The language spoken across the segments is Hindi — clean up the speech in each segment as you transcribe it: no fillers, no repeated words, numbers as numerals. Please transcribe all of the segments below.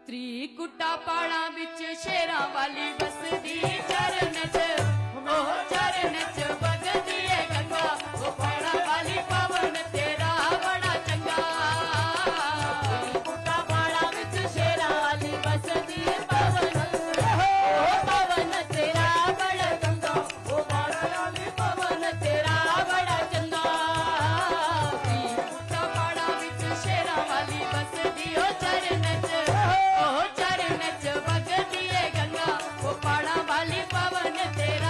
त्रिकुटा पहाड़ा विच शेरां वाली बसदी चरण च ओ चरण च बगदी है गंगा ओ पहाड़ा वाली पवन तेरा बड़ा चंगा। त्रिकुटा पहाड़ा विच शेरां वाली बसदी पवन ओ पवन तेरा बड़ा चंगा ओ पहाड़ा वाली पवन तेरा बड़ा चंगा। त्रिकुटा पहाड़ा विच शेरां वाली बसदी ओ चरण च बगदी है गंगा ओ पहाड़ा वाली पवन तेरा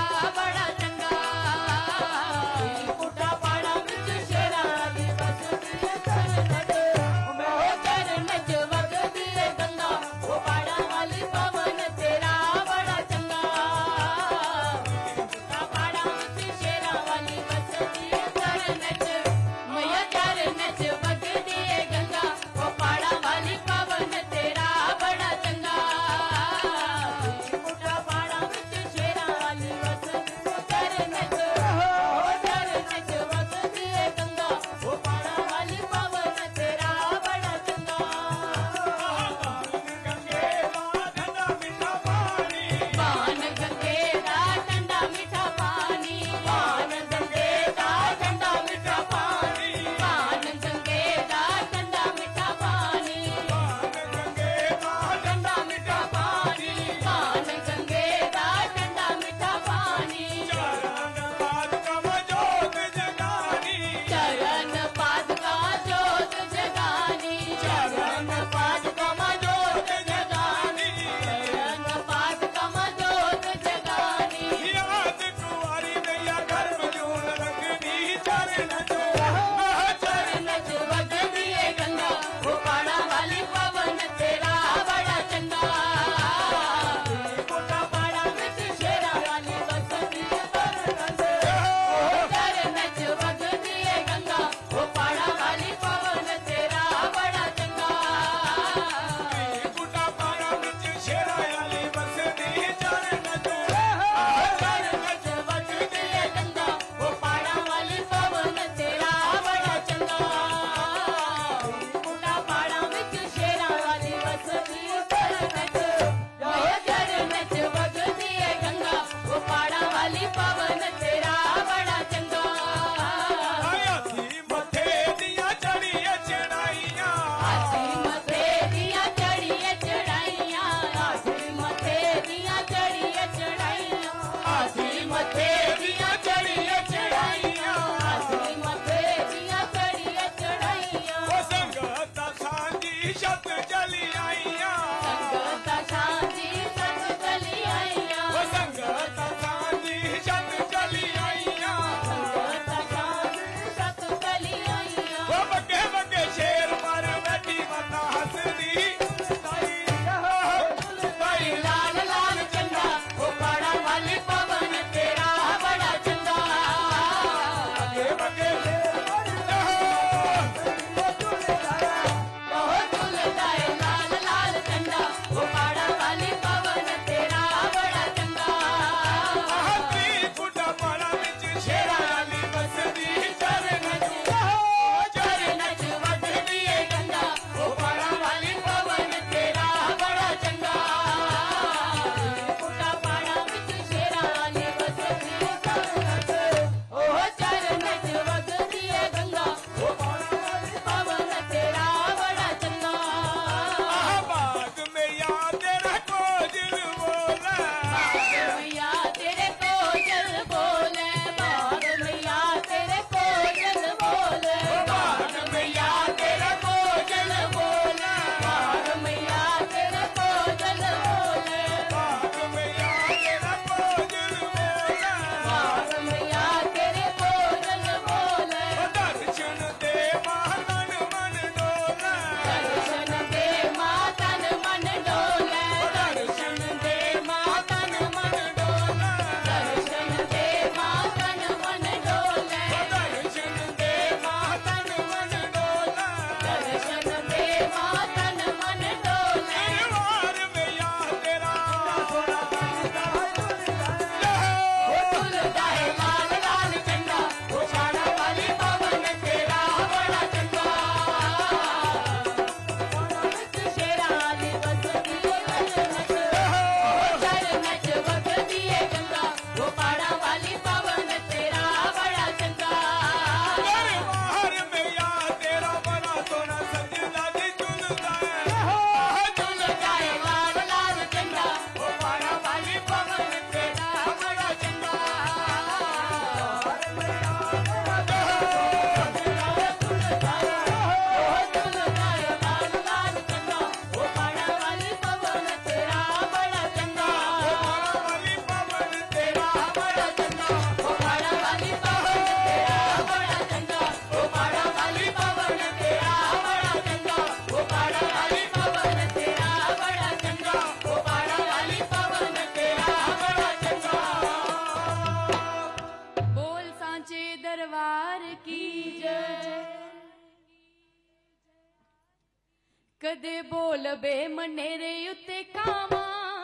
कदे बोल बे मनेरे उत्ते कावा,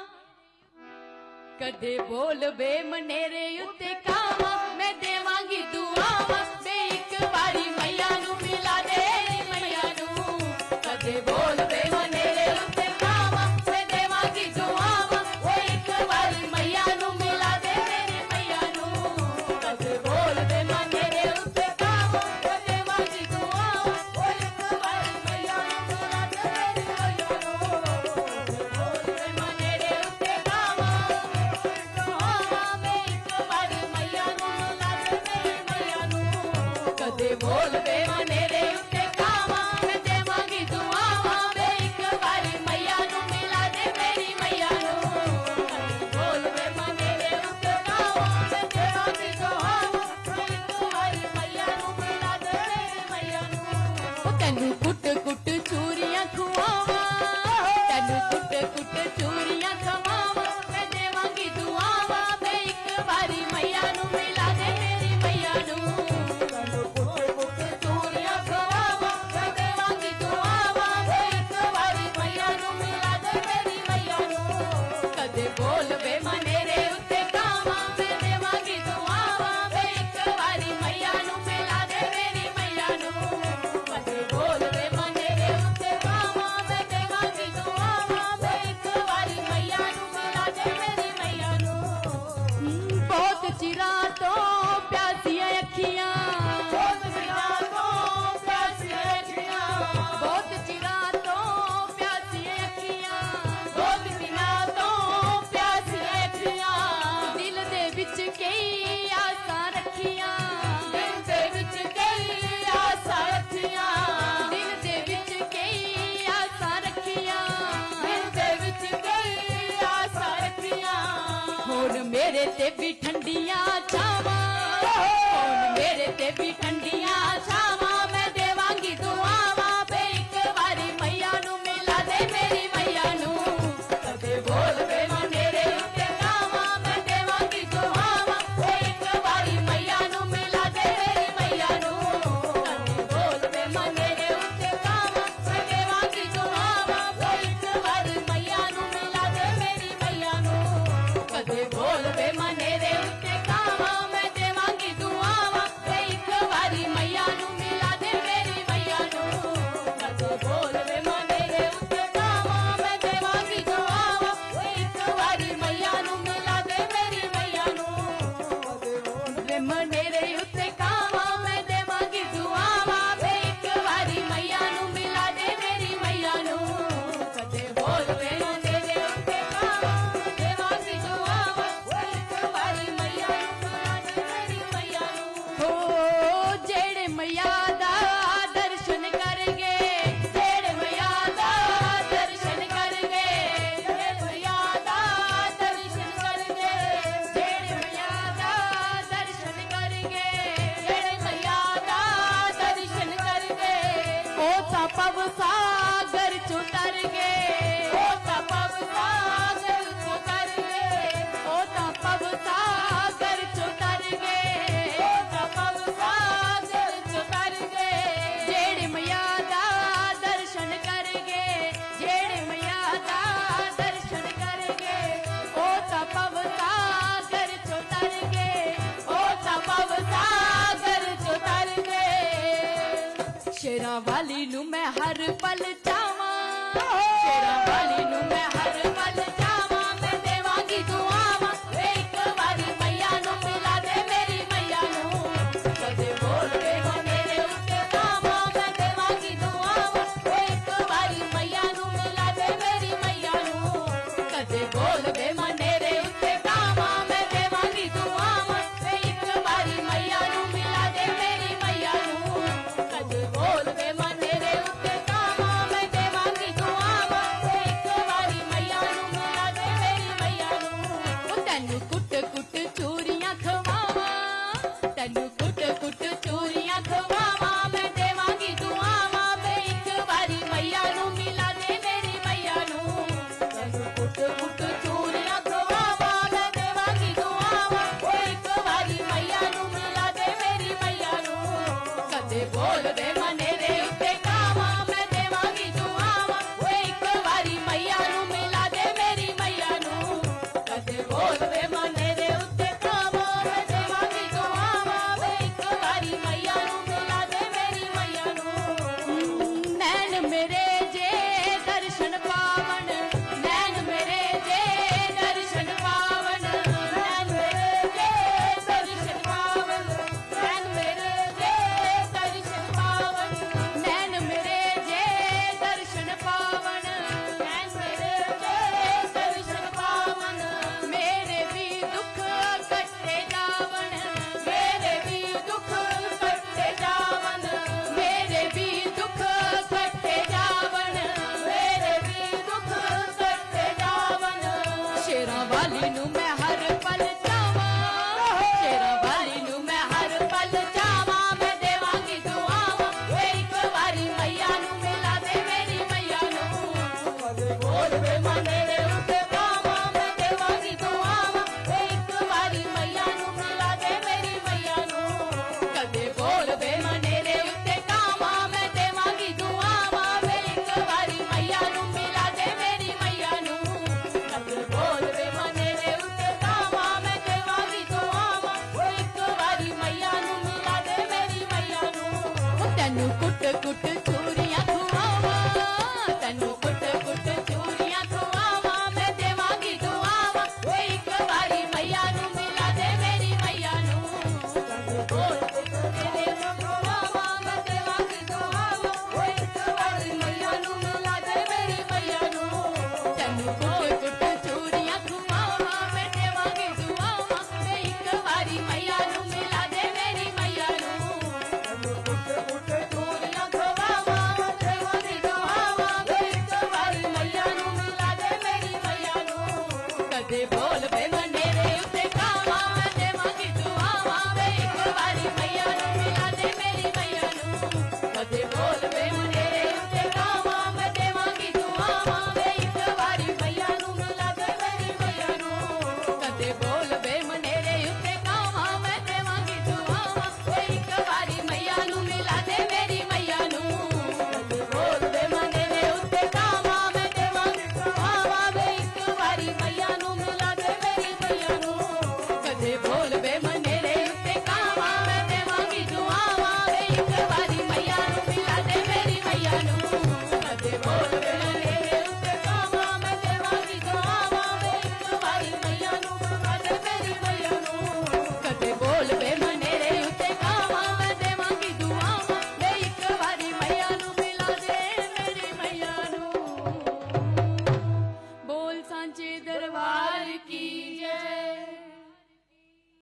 कदे बोल बे मनेरे उत्ते कावा, मैं देवांगी दुआवा बे एक बारी मैया नू मिला दे मैया नू। कदे बोल बे मनेरे उत्ते कावा, मैं देवांगी दुआवा वो एक बारी मैया नू मिला दे मेरी मैया नू। कदे बोल बे मनेरे उत्ते कावा, मैं देवांगी दुआवा वो एक बारी मैया नू मिला दे मेरी मैया नू। कदे बोल बे मनेरे उत्ते कावा, कदे बोल बे मनेरे उत्ते कावा, मैं देवांगी दुआवा बे एक बारी मैया नू मिला दे मेरी मैया नू। कदे बोल बे मनेरे उत्ते कावा, मैं देवांगी दुआवा बे एक बारी मैया नू मिला दे मेरी मैया नू। तैनू कुट कुट चूरियां खुआवा, तैनू कुट कुट चूरियां खवावा, मैं देवांगी दुआवा बे एक बारी मैया नू मिला दे मेरी मैया नू। बोल बे मनेरे उत्ते कावा, मैं देवांगी दुआवा बे एक बारी मैया नू मिला दे मेरी मैया नू। कदे बोल बे मनेरे उत्ते कावा, मैं देवांगी दुआवा बे एक बारी मैया नू मिला दे मेरी मैया नू। बहुत चिरा तो प्यासियां अखियां, बहुत चिरा तो प्यासियां अखियां, बहुत चिरा तो प्यासियां अखियां, बहुत चिरा तो दिल दे विच कई आसां रखियां, दिल दे विच कई आसां रखियां, दिल दे विच कई आसां रखियां, दिल दे विच कई आसां रखियां। हुण मेरे ते भी ठंडियां छावां, हुण मेरे ते भी ठंडियां छावां, मैं देवांगी दुआवा बे एक बारी मैया नू मिला दे मेरी मैया नू। कदे बोल बे मनेरे उत्ते कावा, मैं देवांगी दुआवा बे एक बारी मैया नू मिला दे मेरी मैया नू। कदे बोल बे मनेरे उत्ते कावा, मैं देवांगी दुआवा बे एक बारी मैया नू मिला दे मेरी मैया नू। कदे बोल बे मनेरे उत्ते कावा, मैं देवांगी दुआवा बे एक बारी मैया नू मिला दे मेरी मैया नू। कदे बोल बे मनेरे उत्ते कावा, मैं देवांगी दुआवा बे एक बारी मैया नू मिला दे मेरी मैया नू। बे मनेरे उत्ते कावा, मैं देवांगी दुआवा बे एक बारी मैया नू मिला दे मेरी मैया नू। कदे बोल बे मनेरे उत्ते कावा, मैं देवांगी दुआवा बे एक बारी मैया नू मिला दे मेरी मैया नू। हो जेड़े मैया दा दर्शन करगे, जेड़े मैया दा दर्शन करगे, जेड़े मैया दा दर्शन करगे, जेड़े मैया दा दर्शन करगे, जेड़े मैया दा दर्शन करगे, ओ ता पव सागर चो तर गए, ओ ता पव सागर चो तर गए, ओ ता पव सागर चो तर गए, ओ ता पव सागर चो तर गए। जेड़े मैया दा दर्शन करगे, जेड़े मैया दा दर्शन करगे, ओ ता पव सागर चो तर गए, ओ ता पव सागर चो तर गए। शेरां वाली नू मैं हर पल चावां, शेरां